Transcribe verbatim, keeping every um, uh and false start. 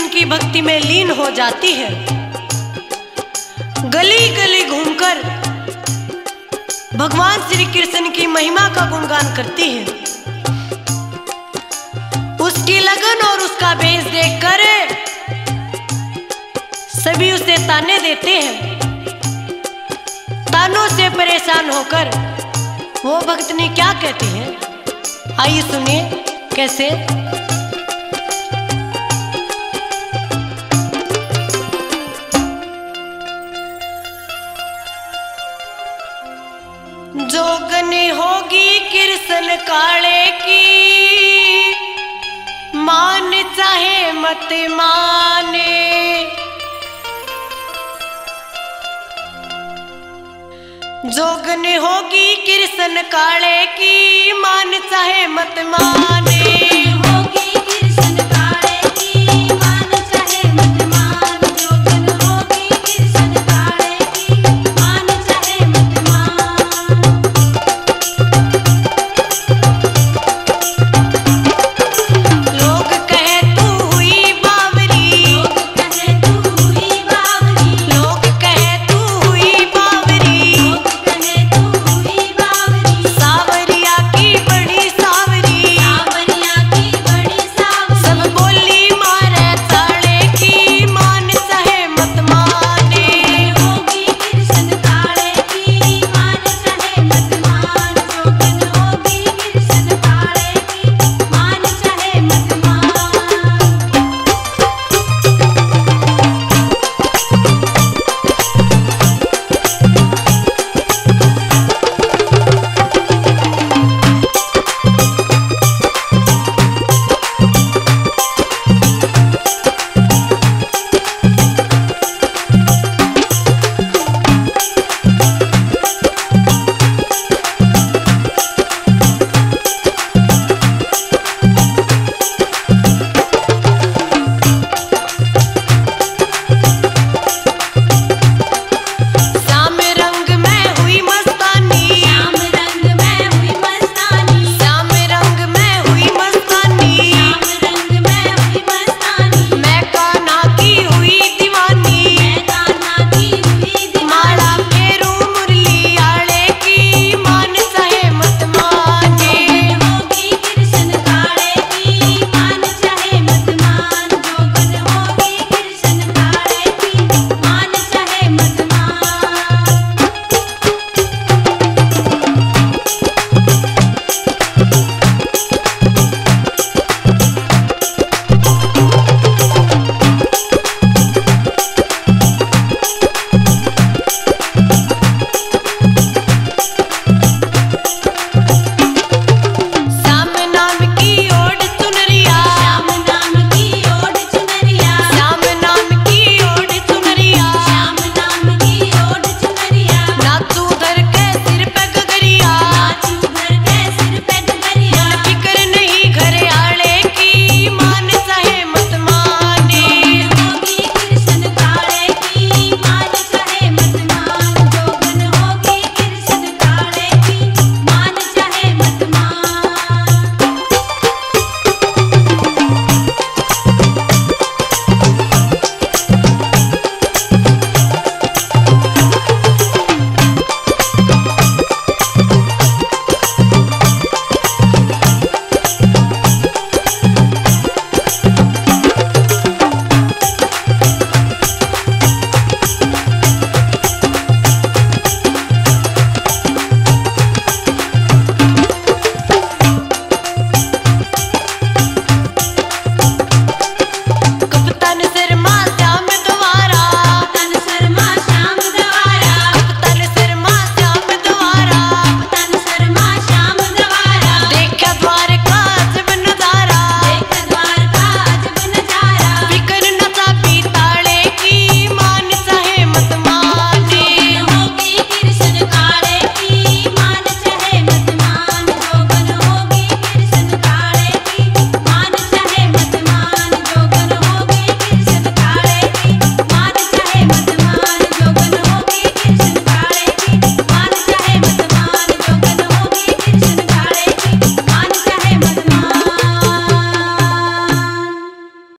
कृष्ण की भक्ति में लीन हो जाती है। गली गली घूमकर भगवान श्री कृष्ण की महिमा का गुणगान करती है। उसकी लगन और उसका भेष देखकर सभी उसे ताने देते हैं। तानों से परेशान होकर वो भक्तनी क्या कहती है, आइए सुनिए कैसे। जोगनी होगी कृष्ण काले की, मान चाहे मत माने। जोगनी होगी कृष्ण काले की, मान चाहे मत माने।